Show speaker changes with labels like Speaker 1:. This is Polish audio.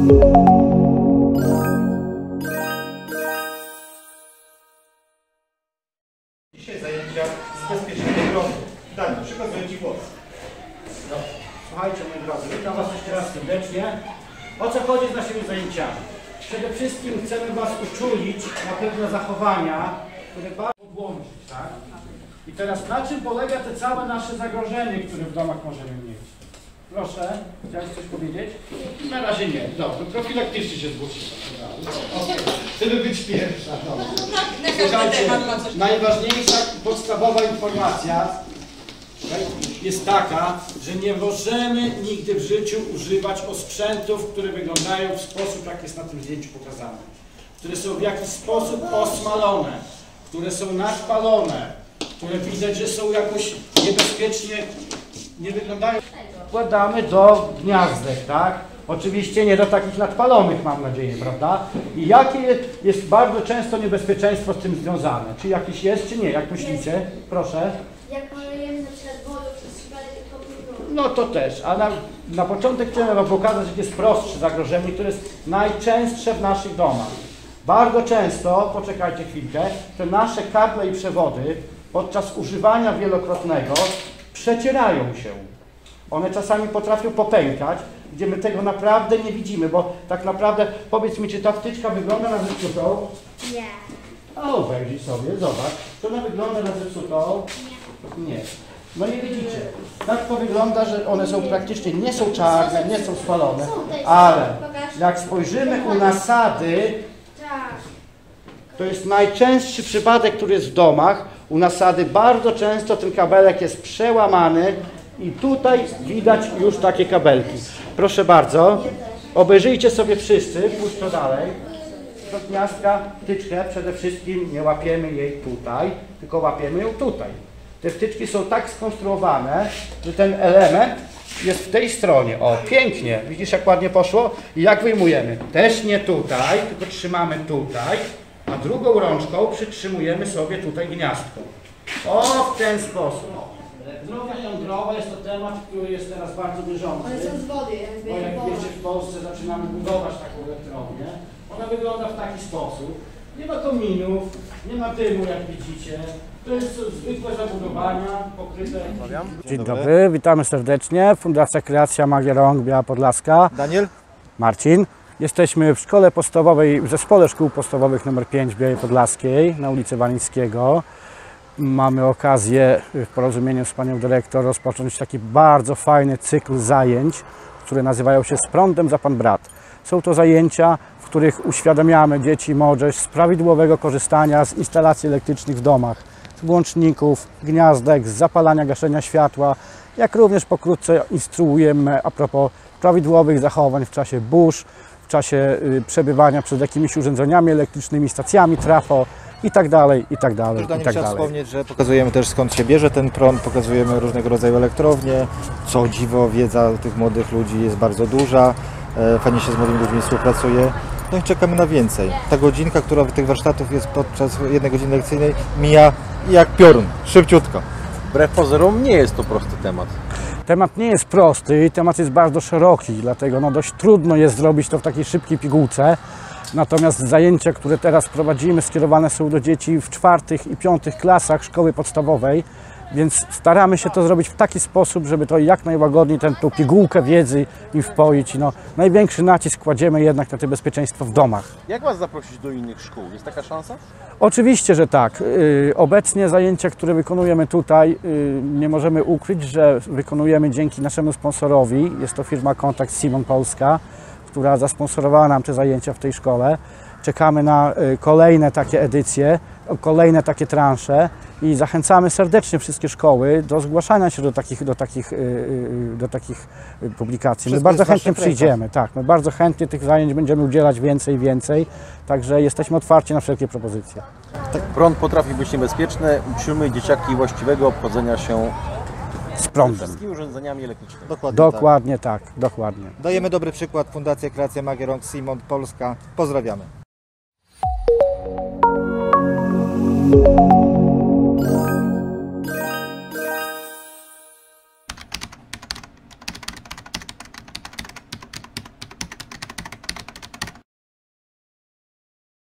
Speaker 1: Dzisiaj zajęcia z bezpiecznego prądu. Daniel, przekazuję Ci głos.
Speaker 2: No, słuchajcie, moi drodzy, witam Was jeszcze raz serdecznie. O co chodzi z naszymi zajęciami? Przede wszystkim chcemy Was uczulić na pewne zachowania, które bardzo włączyć, tak? I teraz na czym polega te całe nasze zagrożenie, które w domach możemy mieć? Proszę, chciałeś coś powiedzieć? Na razie nie. Dobrze, profilaktycznie się zgłosiłem. Chcemy być pierwsza. Słuchajcie, najważniejsza podstawowa informacja jest taka, że nie możemy nigdy w życiu używać osprzętów, które wyglądają w sposób, jak jest na tym zdjęciu pokazane. Które są w jakiś sposób osmalone, które są nadpalone, które widać, że są jakoś niebezpiecznie, nie wyglądają. Wkładamy do gniazdek, tak? Oczywiście nie do takich nadpalonych, mam nadzieję, prawda? I jakie jest bardzo często niebezpieczeństwo z tym związane? Czy jakieś jest, czy nie? Jak myślicie? Proszę.
Speaker 3: Jak malujemy na przykład wodą przez przypadek kopytu.
Speaker 2: No to też, a na początek chciałem Wam pokazać, jakie jest prostsze zagrożenie, które jest najczęstsze w naszych domach. Bardzo często, poczekajcie chwilkę, te nasze kable i przewody podczas używania wielokrotnego przecierają się. One czasami potrafią popękać, gdzie my tego naprawdę nie widzimy, bo tak naprawdę, powiedz mi, czy ta wtyczka wygląda na zepsutą?
Speaker 3: Nie.
Speaker 2: O, wejrzyj sobie, zobacz. Czy ona wygląda na zepsutą? Nie. No nie widzicie. Tak to wygląda, że one są praktycznie, nie są czarne, nie są spalone, ale jak spojrzymy u nasady, to jest najczęstszy przypadek, który jest w domach. U nasady bardzo często ten kabelek jest przełamany i tutaj widać już takie kabelki. Proszę bardzo, obejrzyjcie sobie wszyscy, pójdź to dalej. Do gniazdka wtyczkę przede wszystkim nie łapiemy jej tutaj, tylko łapiemy ją tutaj. Te wtyczki są tak skonstruowane, że ten element jest w tej stronie. O, pięknie. Widzisz, jak ładnie poszło? I jak wyjmujemy? Też nie tutaj, tylko trzymamy tutaj, a drugą rączką przytrzymujemy sobie tutaj gniazdko. O, w ten sposób. Elektrownia jądrowa jest to temat, który jest teraz bardzo bieżący.
Speaker 3: One są z wody,
Speaker 2: Bo jak wiecie, w Polsce zaczynamy budować taką elektrownię. Ona wygląda w taki sposób. Nie ma kominów, nie ma dymu, jak widzicie. To jest zwykłe zabudowania pokryte. Dzień dobry, witamy serdecznie. Fundacja Kreacja Magia Rąk, Biała Podlaska.
Speaker 1: Daniel?
Speaker 2: Marcin. Jesteśmy w szkole podstawowej, w zespole szkół podstawowych nr 5 w Białej Podlaskiej na ulicy Walińskiego. Mamy okazję w porozumieniu z panią dyrektor rozpocząć taki bardzo fajny cykl zajęć, które nazywają się Z prądem za pan brat. Są to zajęcia, w których uświadamiamy dzieci i młodzież z prawidłowego korzystania z instalacji elektrycznych w domach, z włączników, gniazdek, z zapalania, gaszenia światła, jak również pokrótce instruujemy a propos prawidłowych zachowań w czasie burz, w czasie przebywania przed jakimiś urządzeniami elektrycznymi, stacjami trafo i tak dalej, i tak dalej, i tak
Speaker 1: Trzeba
Speaker 2: dalej.
Speaker 1: wspomnieć, że pokazujemy też, skąd się bierze ten prąd, pokazujemy różnego rodzaju elektrownie. Co dziwo, wiedza tych młodych ludzi jest bardzo duża, fajnie się z młodymi ludźmi współpracuje. No i czekamy na więcej. Ta godzinka, która w tych warsztatów jest podczas jednej godziny lekcyjnej, mija jak piorun, szybciutko.
Speaker 4: Wbrew pozorom nie jest to prosty temat.
Speaker 2: Temat nie jest prosty i temat jest bardzo szeroki, dlatego dość trudno jest zrobić to w takiej szybkiej pigułce. Natomiast zajęcia, które teraz prowadzimy, skierowane są do dzieci w 4. i 5. klasach szkoły podstawowej, więc staramy się to zrobić w taki sposób, żeby to jak najłagodniej tą pigułkę wiedzy im wpoić. Największy nacisk kładziemy jednak na to bezpieczeństwo w domach.
Speaker 4: Jak Was zaprosić do innych szkół? Jest taka szansa?
Speaker 2: Oczywiście, że tak. Obecnie zajęcia, które wykonujemy tutaj, nie możemy ukryć, że wykonujemy dzięki naszemu sponsorowi. Jest to firma Kontakt Simon Polska, która zasponsorowała nam te zajęcia w tej szkole. Czekamy na kolejne takie edycje, kolejne takie transze i zachęcamy serdecznie wszystkie szkoły do zgłaszania się do takich publikacji. My bardzo chętnie przyjdziemy, tak, my bardzo chętnie tych zajęć będziemy udzielać więcej i więcej, także jesteśmy otwarci na wszelkie propozycje.
Speaker 4: Prąd potrafi być niebezpieczny, uczymy dzieciaki właściwego obchodzenia się
Speaker 2: Z prądem.
Speaker 4: wszystkimi urządzeniami elektrycznymi.
Speaker 2: Dokładnie tak, dokładnie.
Speaker 1: Dajemy dobry przykład. Fundacja Kreacja Magia Rąk, Simon Polska. Pozdrawiamy.